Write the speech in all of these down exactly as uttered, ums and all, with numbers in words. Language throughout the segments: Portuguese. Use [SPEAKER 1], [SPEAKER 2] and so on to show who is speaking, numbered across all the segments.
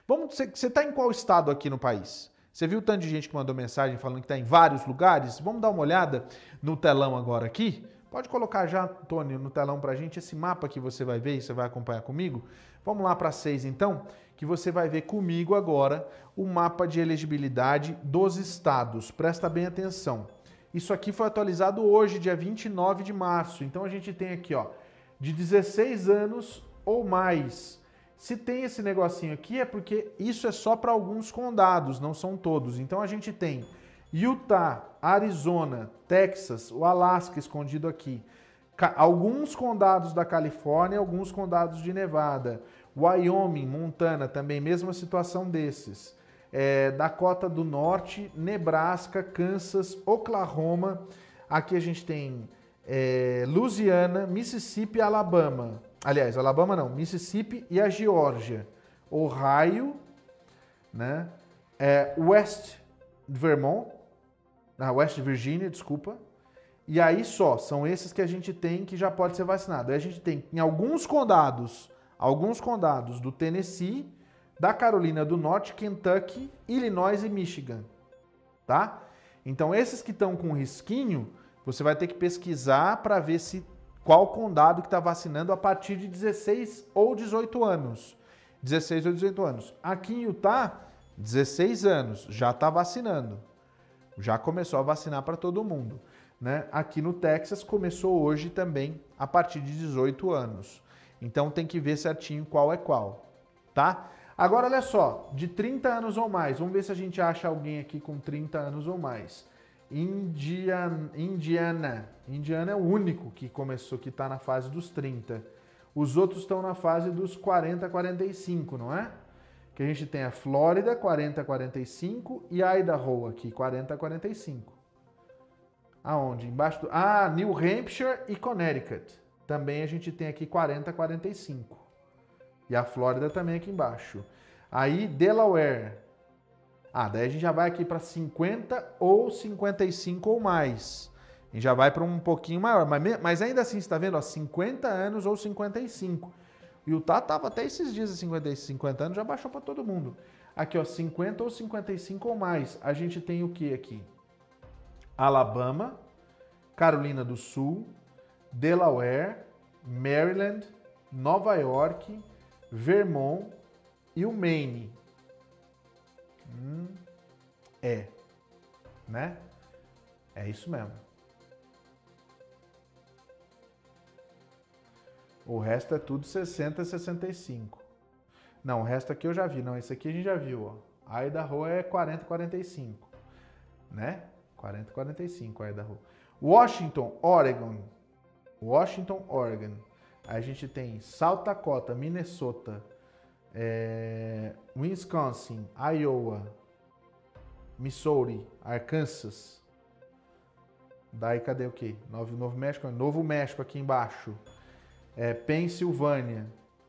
[SPEAKER 1] Vamos, você está em qual estado aqui no país? Você viu o tanto de gente que mandou mensagem falando que está em vários lugares? Vamos dar uma olhada no telão agora aqui? Pode colocar já, Tony, no telão para a gente esse mapa que você vai ver e você vai acompanhar comigo. Vamos lá para seis então, que você vai ver comigo agora o mapa de elegibilidade dos estados. Presta bem atenção. Isso aqui foi atualizado hoje, dia vinte e nove de março. Então a gente tem aqui, ó, de dezesseis anos ou mais. Se tem esse negocinho aqui é porque isso é só para alguns condados, não são todos. Então a gente tem Utah, Arizona, Texas, o Alasca escondido aqui, alguns condados da Califórnia, alguns condados de Nevada, Wyoming, Montana, também mesma situação desses, é, Dakota do Norte, Nebraska, Kansas, Oklahoma, aqui a gente tem é, Louisiana, Mississippi e Alabama, aliás, Alabama não, Mississippi e a Geórgia, Ohio, né, é, West Vermont, na West Virginia, desculpa. E aí só, são esses que a gente tem que já pode ser vacinado. Aí a gente tem em alguns condados, alguns condados do Tennessee, da Carolina do Norte, Kentucky, Illinois e Michigan, tá? Então esses que estão com risquinho, você vai ter que pesquisar para ver se qual condado que está vacinando a partir de dezesseis ou dezoito anos. dezesseis ou dezoito anos. Aqui em Utah, dezesseis anos, já está vacinando. Já começou a vacinar para todo mundo, né? Aqui no Texas começou hoje também a partir de dezoito anos. Então tem que ver certinho qual é qual, tá? Agora olha só, de trinta anos ou mais, vamos ver se a gente acha alguém aqui com trinta anos ou mais. Indiana, Indiana, Indiana é o único que começou, que está na fase dos trinta. Os outros estão na fase dos quarenta a quarenta e cinco, não é? Que a gente tem a Flórida, quarenta a quarenta e cinco, e Idaho aqui, quarenta a quarenta e cinco. Aonde? Embaixo do... Ah, New Hampshire e Connecticut. Também a gente tem aqui quarenta a quarenta e cinco. E a Flórida também aqui embaixo. Aí, Delaware. Ah, daí a gente já vai aqui para cinquenta ou cinquenta e cinco ou mais. A gente já vai para um pouquinho maior. Mas, mas ainda assim, você está vendo? Ó, cinquenta anos ou cinquenta e cinco. E o Utah estava até esses dias, cinquenta, cinquenta anos, já baixou para todo mundo. Aqui, ó, cinquenta ou cinquenta e cinco ou mais. A gente tem o que aqui? Alabama, Carolina do Sul, Delaware, Maryland, Nova York, Vermont e o Maine. Hum, é, né? É isso mesmo. O resto é tudo sessenta, sessenta e cinco. Não, o resto aqui eu já vi. Não, esse aqui a gente já viu, ó. Idaho é quarenta, quarenta e cinco, né? quarenta, quarenta e cinco, Idaho. Washington, Oregon. Washington, Oregon. Aí a gente tem South Dakota, Minnesota, é, Wisconsin, Iowa, Missouri, Arkansas. Daí cadê o quê? Novo, Novo México, Novo México aqui embaixo. É, Pensilvânia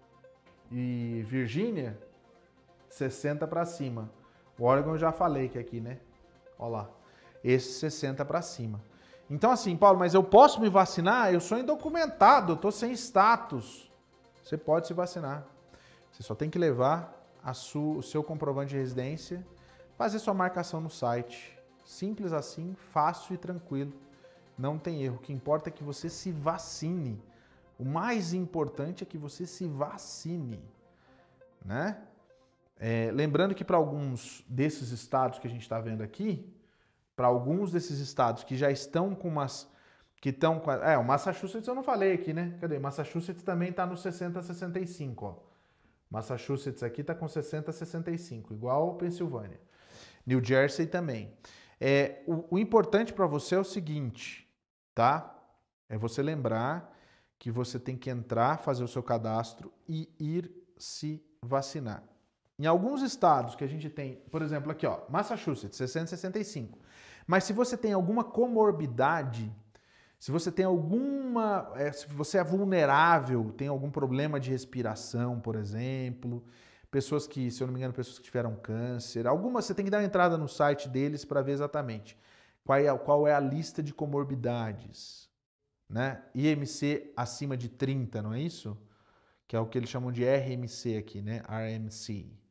[SPEAKER 1] e Virgínia, sessenta para cima. O Oregon eu já falei que é aqui, né? Olha lá. Esse sessenta para cima. Então assim, Paulo, mas eu posso me vacinar? Eu sou indocumentado, eu tô sem status. Você pode se vacinar. Você só tem que levar a sua, o seu comprovante de residência, fazer sua marcação no site. Simples assim, fácil e tranquilo. Não tem erro. O que importa é que você se vacine. O mais importante é que você se vacine, né? É, lembrando que para alguns desses estados que a gente está vendo aqui, para alguns desses estados que já estão com umas... que estão com... É, o Massachusetts eu não falei aqui, né? Cadê? Massachusetts também está no sessenta a sessenta e cinco, ó. Massachusetts aqui está com sessenta a sessenta e cinco, igual a Pensilvânia. New Jersey também. É, o, o importante para você é o seguinte, tá? É você lembrar que você tem que entrar, fazer o seu cadastro e ir se vacinar. Em alguns estados que a gente tem, por exemplo, aqui, ó, Massachusetts, sessenta a sessenta e cinco. Mas se você tem alguma comorbidade, se você tem alguma, é, se você é vulnerável, tem algum problema de respiração, por exemplo, pessoas que, se eu não me engano, pessoas que tiveram câncer, algumas, você tem que dar uma entrada no site deles para ver exatamente qual é, qual é a lista de comorbidades, né? I M C acima de trinta, não é isso? Que é o que eles chamam de R M C aqui, né? R M C.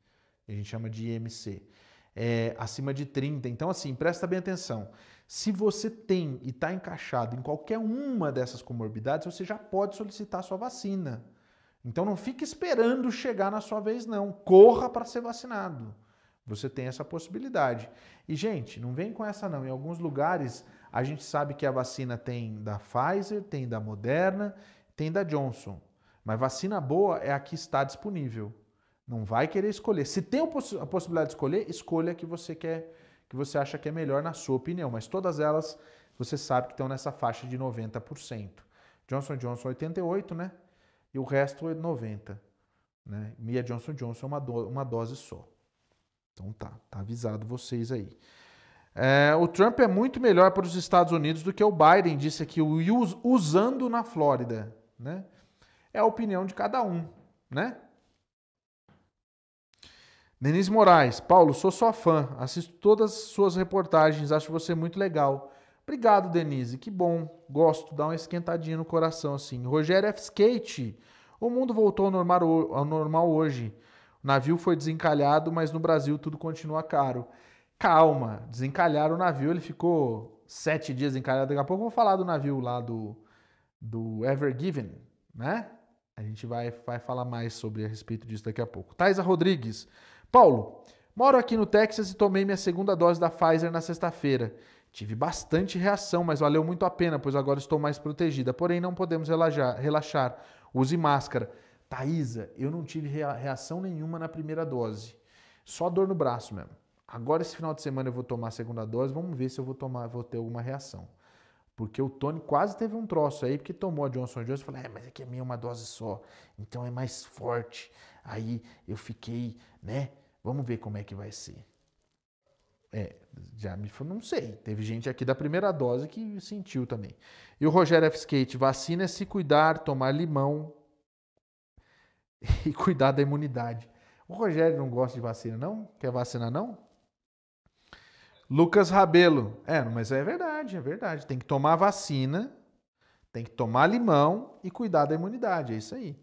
[SPEAKER 1] A gente chama de I M C. É, acima de trinta. Então, assim, presta bem atenção. Se você tem e está encaixado em qualquer uma dessas comorbidades, você já pode solicitar a sua vacina. Então, não fique esperando chegar na sua vez, não. Corra para ser vacinado. Você tem essa possibilidade. E, gente, não vem com essa, não. Em alguns lugares, a gente sabe que a vacina tem da Pfizer, tem da Moderna, tem da Johnson. Mas vacina boa é a que está disponível. Não vai querer escolher. Se tem a possibilidade de escolher, escolha a que você quer, que você acha que é melhor na sua opinião. Mas todas elas, você sabe que estão nessa faixa de noventa por cento. Johnson Johnson oitenta e oito, né? E o resto é noventa, né? E a Johnson Johnson é uma, do, uma dose só. Então tá, tá avisado vocês aí. É, o Trump é muito melhor para os Estados Unidos do que o Biden, disse aqui, o usando na Flórida, né? É a opinião de cada um, né? Denise Moraes, Paulo, sou sua fã, assisto todas as suas reportagens, acho você muito legal. Obrigado, Denise, que bom, gosto, dá uma esquentadinha no coração assim. Rogério F. Skate, o mundo voltou ao normal, ao normal hoje. O navio foi desencalhado, mas no Brasil tudo continua caro. Calma, desencalharam o navio, ele ficou sete dias encalhado. Daqui a pouco eu vou falar do navio lá do, do Ever Given, né? A gente vai, vai falar mais sobre a respeito disso daqui a pouco. Thaisa Rodrigues, Paulo, moro aqui no Texas e tomei minha segunda dose da Pfizer na sexta-feira. Tive bastante reação, mas valeu muito a pena, pois agora estou mais protegida. Porém, não podemos relaxar. relaxar. Use máscara. Thaisa, eu não tive reação nenhuma na primeira dose. Só dor no braço mesmo. Agora, esse final de semana, eu vou tomar a segunda dose. Vamos ver se eu vou, tomar, vou ter alguma reação. Porque o Tony quase teve um troço aí, porque tomou a Johnson Johnson e falou, é, mas aqui a minha é uma dose só, então é mais forte. Aí eu fiquei, né, vamos ver como é que vai ser. É, já me falou, não sei, teve gente aqui da primeira dose que sentiu também. E o Rogério F. Skate, vacina é se cuidar, tomar limão e cuidar da imunidade. O Rogério não gosta de vacina, não? Quer vacinar, não? Lucas Rabelo. É, mas é verdade, é verdade. Tem que tomar vacina, tem que tomar limão e cuidar da imunidade. É isso aí.